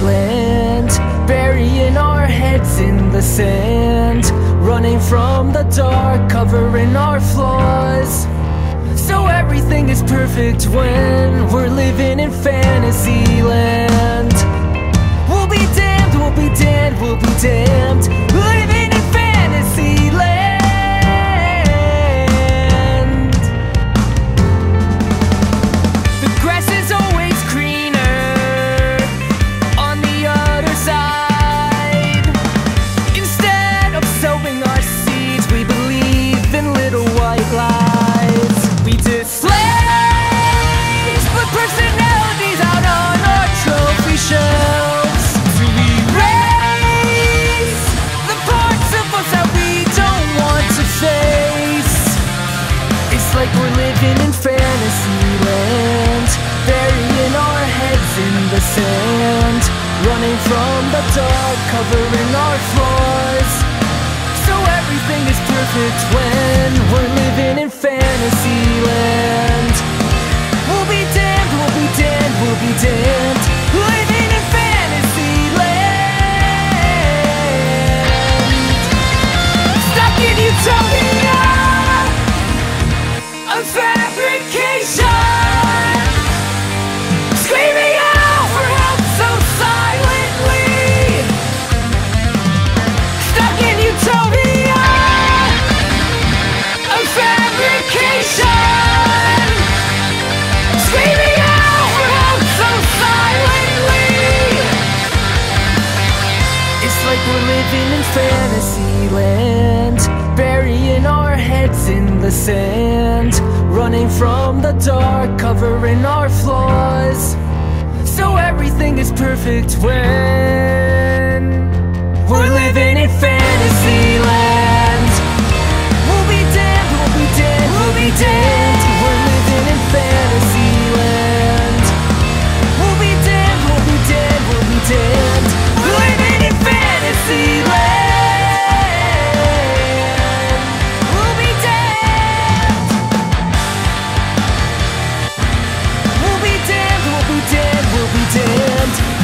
land, burying our heads in the sand, running from the dark, covering our flaws. So everything is perfect when we're living in fantasy land. We'll be damned, we'll be damned, we'll be damned, living in fantasy land. The grass is always greener on the other side. Instead of sowing our seeds, we believe in little white lies. We displace the personalities out on our trophy shelves to erase the parts of us that we don't want to face. It's like we're living in fantasy land, burying our heads in the sand, running from the dark, covering our flaws. So everything is perfect when we're living in fantasy land. We'll be damned, we'll be damned, we'll be damned, living in fantasy land. Stuck in utopia, a fabrication, screaming out for help so silently. Stuck in utopia, a fabrication, screaming out for help so silently. It's like we're living in fantasy land, burying our heads in the sand, running from the dark, covering our flaws. So everything is perfect when we're living in fantasy land. We'll be damned, we'll be damned, we'll be damned, we're living in fantasy land. We'll be damned, we'll be damned, we'll be damned, living in fantasy land. We'll be damned. We'll be damned, we'll be damned, we'll be damned.